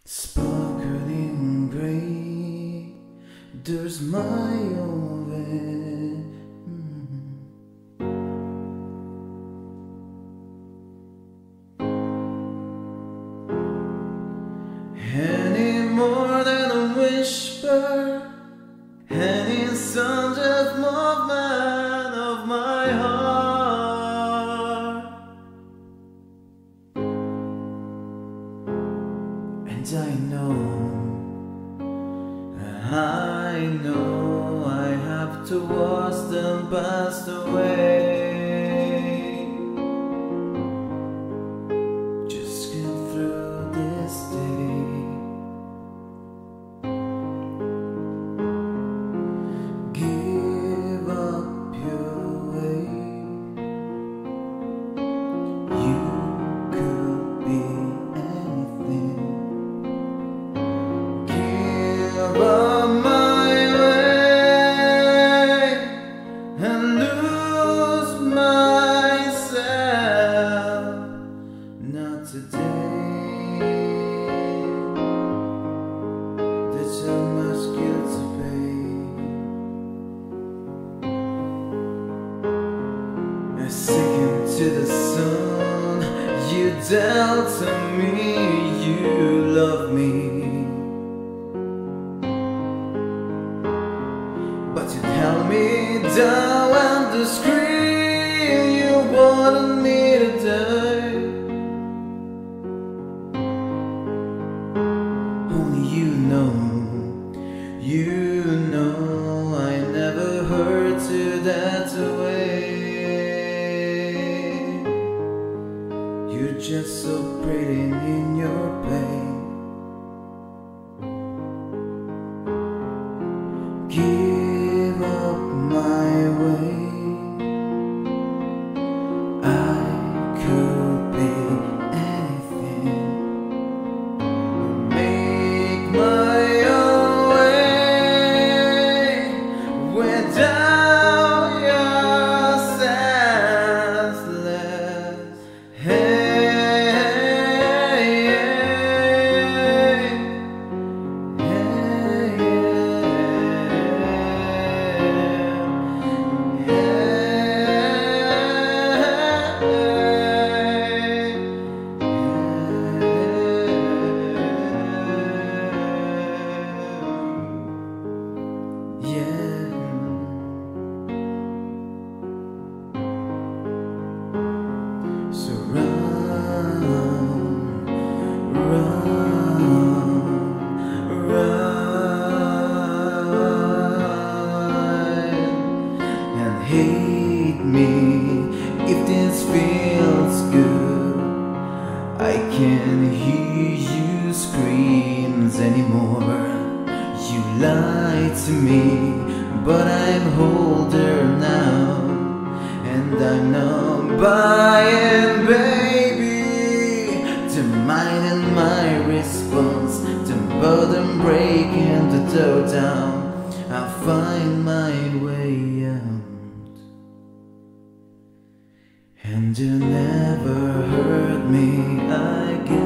Sparkling gray, there's my own way. Any more than a whisper, any sound of movement of my heart. And I know I have to watch them pass away. Just get through this day. Give up your way. You could be anything. Give up my way and lose myself. Not today. There's so much guilt to pay. I sink into the sun. You dealt to me. You love me. But you held me down and the scream you wanted me to die. Only you know I never hurt you that way. You're just so pretty in your pain. Give up my way. I could be anything. Make my own way without your senseless So run and hate me if this feels good. I can't hear you screams anymore. You lied to me, but I'm older now, and I'm not buying, baby. Demanding my response, the burden breaking the door down. I'll find my way out, and you never hurt me again.